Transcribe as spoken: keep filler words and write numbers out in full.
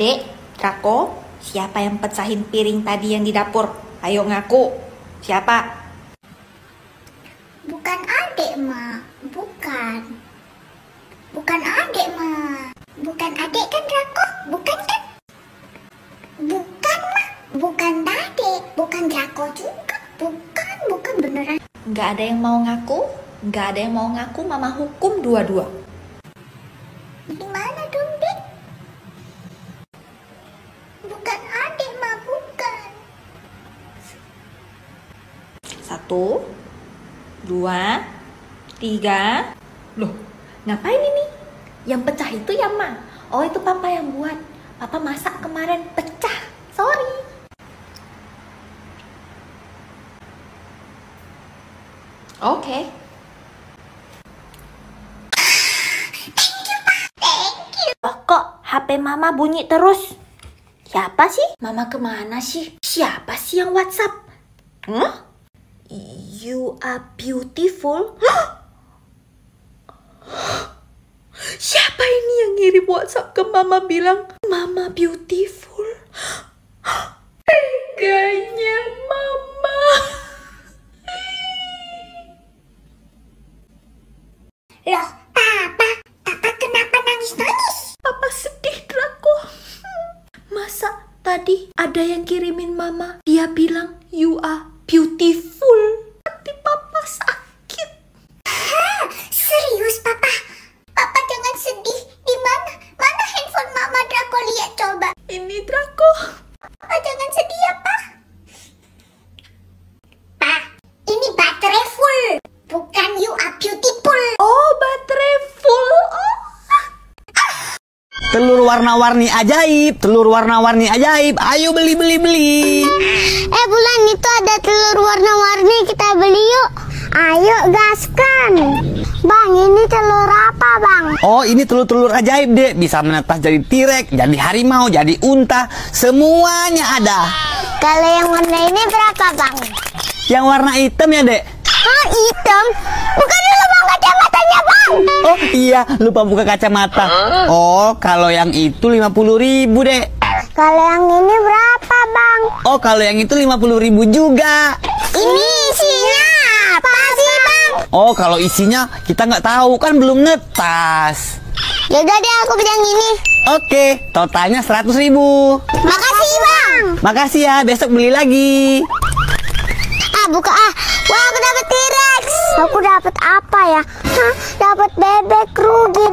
Adek, Draco, siapa yang pecahin piring tadi yang di dapur? Ayo ngaku, siapa? Bukan adek, Ma. Bukan. Bukan adek, Ma. Bukan adek kan, Draco? Bukan kan? Bukan, Ma. Bukan adek. Bukan Draco juga. Bukan, bukan beneran. Nggak ada yang mau ngaku? Nggak ada yang mau ngaku, Mama hukum dua-dua. Gimana dong, Dek? Bukan adek, Ma. Bukan. Satu, dua, tiga. Loh, ngapain ini? Yang pecah itu ya, Ma? Oh, itu Papa yang buat. Papa masak kemarin pecah. Sorry. Oke. Okay. Loh, kok H P Mama bunyi terus? Siapa sih? Mama kemana sih? Siapa sih yang WhatsApp? Huh? You are beautiful. Siapa ini yang ngirim WhatsApp ke Mama bilang Mama beautiful? Teganya Mama. Loh, Papa. Papa kenapa nangis-nangis? Papa sedih, Draco. Masa tadi ada yang kirimin Mama, dia bilang you are beautiful. Hati Papa sakit. Hah, serius, Papa? Papa jangan sedih. Di mana? Mana handphone Mama, Draco? Lihat coba. Ini Draco. Papa jangan sedih ya, Pak. Pak, ini baterai full. Bukan you are beautiful. Oh, baterai full. Oh. Telur warna-warni ajaib, telur warna-warni ajaib. Ayo beli beli beli. Eh Bulan, itu ada telur warna-warni, kita beli yuk. Ayo gaskan. Bang, ini telur apa, Bang? Oh, ini telur-telur ajaib, Dek. Bisa menetas jadi tirek, jadi harimau, jadi unta. Semuanya ada. Kalau yang warna ini berapa, Bang? Yang warna hitam ya, Dek? Oh, hitam? Bukan dulu Bang kacamatanya, Bang. Oh iya, lupa buka kacamata. Oh, kalau yang itu lima puluh ribu, Dek. Kalau yang ini berapa, Bang? Oh, kalau yang itu lima puluh ribu juga. Ini isinya apa sih, Bang? Oh, kalau isinya kita nggak tahu, kan belum netas. Yaudah deh, aku beli yang ini. Oke, totalnya seratus ribu. Makasih, Bang. Makasih ya, besok beli lagi. Ah, buka ah. Wah, aku dapat T-Rex. Aku dapat apa ya? Hah, dapat bebek, rugi